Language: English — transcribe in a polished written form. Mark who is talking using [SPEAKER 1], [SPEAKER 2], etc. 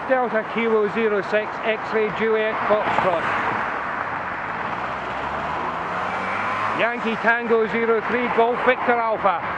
[SPEAKER 1] Delta Kilo 06 X-ray Juliet Foxtrot. Yankee Tango 03 Golf Victor Alpha.